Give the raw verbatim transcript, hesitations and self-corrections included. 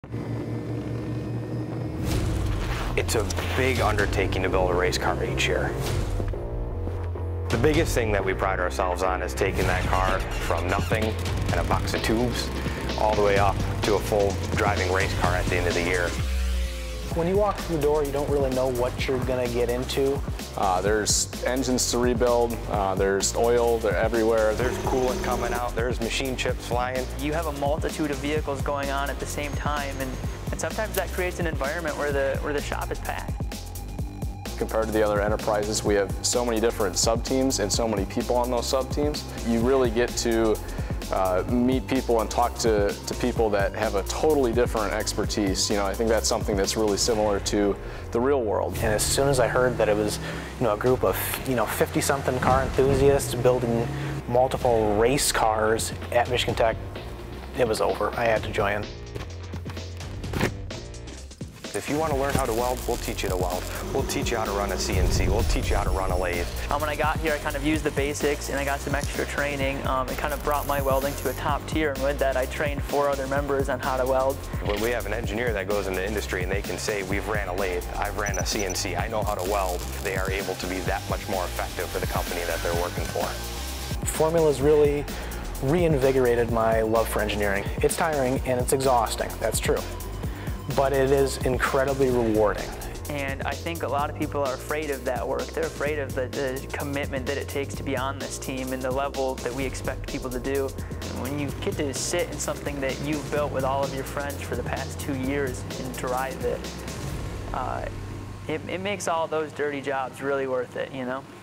It's a big undertaking to build a race car each year. The biggest thing that we pride ourselves on is taking that car from nothing and a box of tubes all the way up to a full driving race car at the end of the year. When you walk through the door, you don't really know what you're going to get into. Uh, there's engines to rebuild, uh, there's oil, they're everywhere. There's coolant coming out, there's machine chips flying. You have a multitude of vehicles going on at the same time, and, and sometimes that creates an environment where the, where the shop is packed. Compared to the other enterprises, we have so many different sub-teams and so many people on those sub-teams. You really get to uh, meet people and talk to, to people that have a totally different expertise. You know, I think that's something that's really similar to the real world. And as soon as I heard that it was, you know, a group of, you know, fifty-something car enthusiasts building multiple race cars at Michigan Tech, it was over. I had to join. If you want to learn how to weld, we'll teach you to weld. We'll teach you how to run a C N C. We'll teach you how to run a lathe. Um, when I got here, I kind of used the basics and I got some extra training. Um, it kind of brought my welding to a top tier, and with that, I trained four other members on how to weld. When we have an engineer that goes into industry and they can say, we've ran a lathe, I've ran a C N C, I know how to weld, they are able to be that much more effective for the company that they're working for. Formula's really reinvigorated my love for engineering. It's tiring and it's exhausting, that's true. But it is incredibly rewarding. And I think a lot of people are afraid of that work. They're afraid of the, the commitment that it takes to be on this team and the level that we expect people to do. And when you get to sit in something that you've built with all of your friends for the past two years and drive it, uh, it, it makes all those dirty jobs really worth it, you know?